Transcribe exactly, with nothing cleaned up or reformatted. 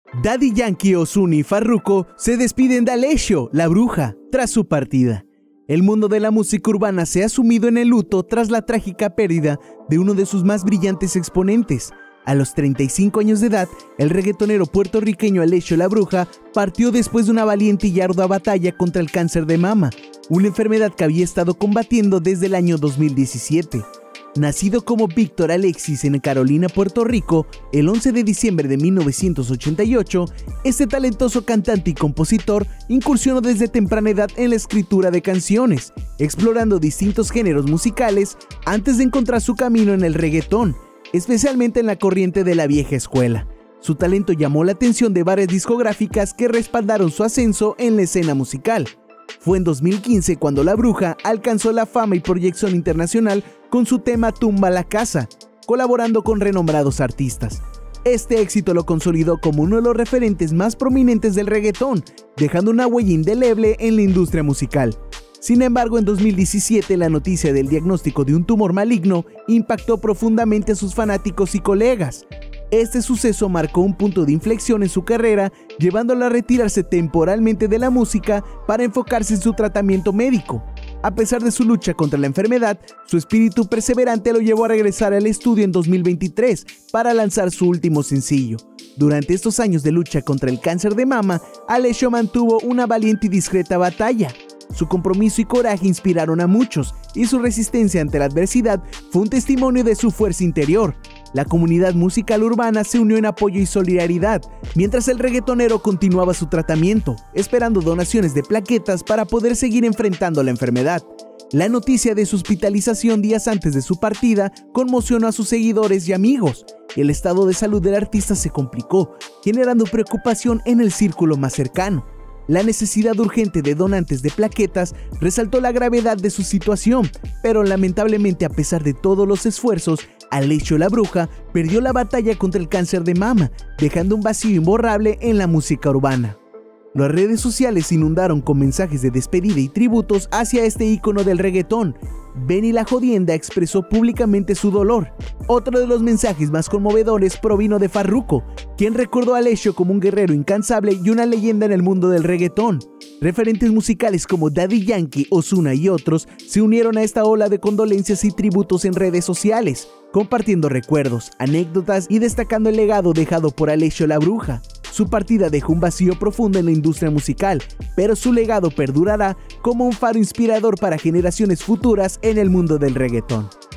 Daddy Yankee, Ozuna y Farruko se despiden de Alessio, la bruja, tras su partida. El mundo de la música urbana se ha sumido en el luto tras la trágica pérdida de uno de sus más brillantes exponentes. A los treinta y cinco años de edad, el reggaetonero puertorriqueño Alessio la Bruja partió después de una valiente y ardua batalla contra el cáncer de mama, una enfermedad que había estado combatiendo desde el año dos mil diecisiete. Nacido como Víctor Alexis en Carolina, Puerto Rico, el once de diciembre de mil novecientos ochenta y ocho, este talentoso cantante y compositor incursionó desde temprana edad en la escritura de canciones, explorando distintos géneros musicales antes de encontrar su camino en el reggaetón, especialmente en la corriente de la vieja escuela. Su talento llamó la atención de varias discográficas que respaldaron su ascenso en la escena musical. Fue en dos mil quince cuando La Bruja alcanzó la fama y proyección internacional con su tema Tumba la Casa, colaborando con renombrados artistas. Este éxito lo consolidó como uno de los referentes más prominentes del reggaetón, dejando una huella indeleble en la industria musical. Sin embargo, en dos mil diecisiete la noticia del diagnóstico de un tumor maligno impactó profundamente a sus fanáticos y colegas. Este suceso marcó un punto de inflexión en su carrera, llevándolo a retirarse temporalmente de la música para enfocarse en su tratamiento médico. A pesar de su lucha contra la enfermedad, su espíritu perseverante lo llevó a regresar al estudio en dos mil veintitrés para lanzar su último sencillo. Durante estos años de lucha contra el cáncer de mama, Alessio mantuvo una valiente y discreta batalla. Su compromiso y coraje inspiraron a muchos, y su resistencia ante la adversidad fue un testimonio de su fuerza interior. La comunidad musical urbana se unió en apoyo y solidaridad, mientras el reggaetonero continuaba su tratamiento, esperando donaciones de plaquetas para poder seguir enfrentando la enfermedad. La noticia de su hospitalización días antes de su partida conmocionó a sus seguidores y amigos. El estado de salud del artista se complicó, generando preocupación en el círculo más cercano. La necesidad urgente de donantes de plaquetas resaltó la gravedad de su situación, pero lamentablemente, a pesar de todos los esfuerzos, Alessio la Bruja perdió la batalla contra el cáncer de mama, dejando un vacío imborrable en la música urbana. Las redes sociales se inundaron con mensajes de despedida y tributos hacia este ícono del reggaetón. Benny la Jodienda expresó públicamente su dolor. Otro de los mensajes más conmovedores provino de Farruko, quien recordó a Alessio como un guerrero incansable y una leyenda en el mundo del reggaetón. Referentes musicales como Daddy Yankee, Ozuna y otros se unieron a esta ola de condolencias y tributos en redes sociales, compartiendo recuerdos, anécdotas y destacando el legado dejado por Alessio la Bruja. Su partida dejó un vacío profundo en la industria musical, pero su legado perdurará como un faro inspirador para generaciones futuras en el mundo del reggaetón.